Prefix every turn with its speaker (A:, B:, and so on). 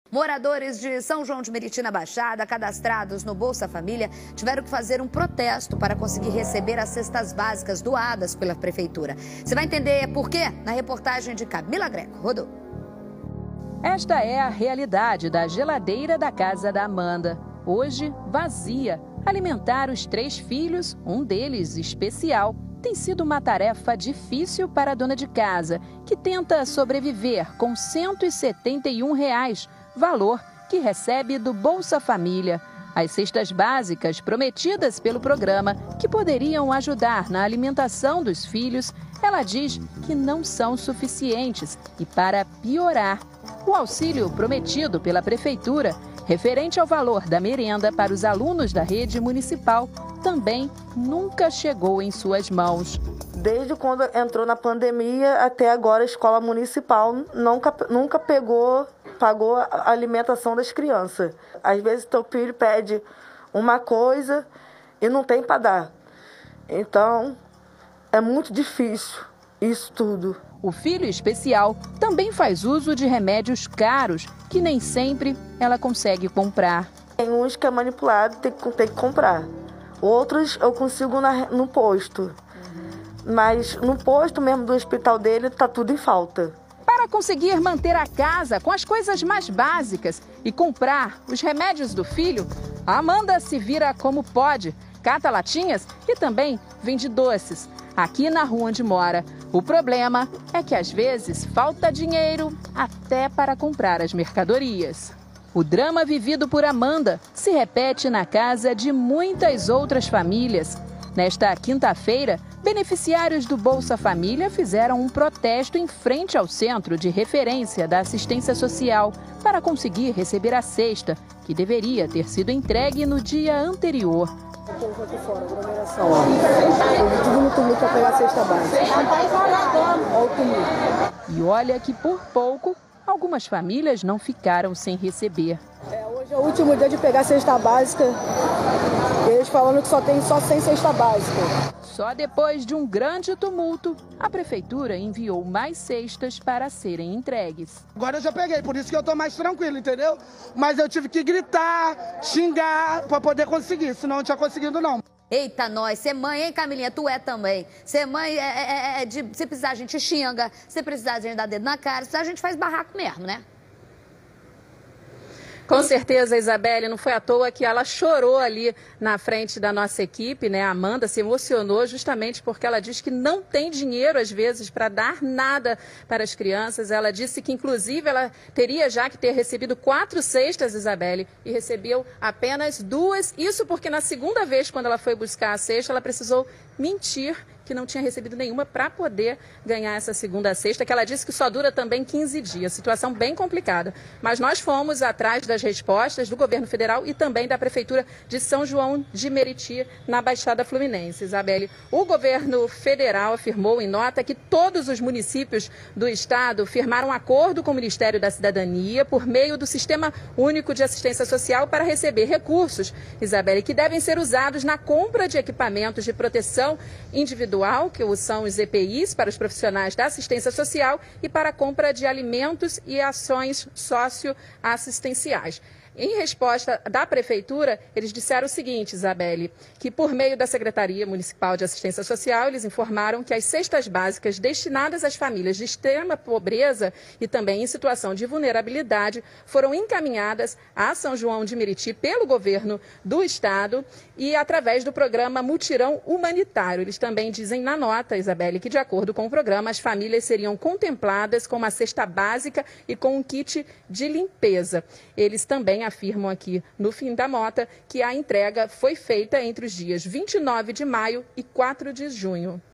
A: Moradores de São João de Meriti, na Baixada, cadastrados no Bolsa Família, tiveram que fazer um protesto para conseguir receber as cestas básicas doadas pela Prefeitura. Você vai entender por quê na reportagem de Camila Greco. Rodou.
B: Esta é a realidade da geladeira da casa da Amanda. Hoje, vazia. Alimentar os 3 filhos, um deles especial, tem sido uma tarefa difícil para a dona de casa, que tenta sobreviver com R$ 171, valor que recebe do Bolsa Família. As cestas básicas prometidas pelo programa, que poderiam ajudar na alimentação dos filhos, ela diz que não são suficientes e, para piorar, o auxílio prometido pela Prefeitura, referente ao valor da merenda para os alunos da rede municipal, também nunca chegou em suas mãos.
C: Desde quando entrou na pandemia até agora, a escola municipal nunca pagou a alimentação das crianças. Às vezes teu filho pede uma coisa e não tem para dar. Então, é muito difícil isso tudo.
B: O filho especial também faz uso de remédios caros que nem sempre ela consegue comprar.
C: Tem uns que é manipulado, tem que comprar. Outros eu consigo no posto. Mas no posto mesmo do hospital dele está tudo em falta.
B: Para conseguir manter a casa com as coisas mais básicas e comprar os remédios do filho, a Amanda se vira como pode, cata latinhas e também vende doces, aqui na rua onde mora. O problema é que às vezes falta dinheiro até para comprar as mercadorias. O drama vivido por Amanda se repete na casa de muitas outras famílias. Nesta quinta-feira, beneficiários do Bolsa Família fizeram um protesto em frente ao Centro de Referência da Assistência Social para conseguir receber a cesta, que deveria ter sido entregue no dia anterior.
C: O povo aqui fora, aglomeração, ó. Tudo no tumulto para pegar a cesta básica. Olha o tumulto.
B: E olha que por pouco, algumas famílias não ficaram sem receber.
C: Hoje é o último dia de pegar a cesta básica. Eles falando que só tem 100 cesta básica.
B: Só depois de um grande tumulto, a Prefeitura enviou mais cestas para serem entregues.
D: Agora eu já peguei, por isso que eu tô mais tranquilo, entendeu? Mas eu tive que gritar, xingar para poder conseguir, senão eu não tinha conseguido não.
A: Eita, nós, ser mãe, hein, Camilinha? Tu é também. Ser mãe se precisar a gente xinga, se precisar a gente dá dedo na cara, se precisar a gente faz barraco mesmo, né?
B: Com certeza, Isabelle, não foi à toa que ela chorou ali na frente da nossa equipe, né? A Amanda se emocionou justamente porque ela diz que não tem dinheiro, às vezes, para dar nada para as crianças. Ela disse que, inclusive, ela teria já que ter recebido 4 cestas, Isabelle, e recebeu apenas 2. Isso porque na segunda vez, quando ela foi buscar a cesta, ela precisou mentir que não tinha recebido nenhuma para poder ganhar essa segunda cesta, que ela disse que só dura também 15 dias. Situação bem complicada. Mas nós fomos atrás das respostas do governo federal e também da Prefeitura de São João de Meriti, na Baixada Fluminense. Isabelle, o governo federal afirmou em nota que todos os municípios do estado firmaram acordo com o Ministério da Cidadania por meio do Sistema Único de Assistência Social para receber recursos, Isabelle, que devem ser usados na compra de equipamentos de proteção individual, que são os EPIs para os profissionais da assistência social, e para a compra de alimentos e ações socioassistenciais. Em resposta da Prefeitura, eles disseram o seguinte, Isabelle, que por meio da Secretaria Municipal de Assistência Social, eles informaram que as cestas básicas destinadas às famílias de extrema pobreza e também em situação de vulnerabilidade foram encaminhadas a São João de Meriti pelo governo do estado e através do programa Mutirão Humanitário. Eles também dizem na nota, Isabelle, que de acordo com o programa, as famílias seriam contempladas com uma cesta básica e com um kit de limpeza. Eles também afirmam aqui no fim da nota que a entrega foi feita entre os dias 29 de maio e 4 de junho.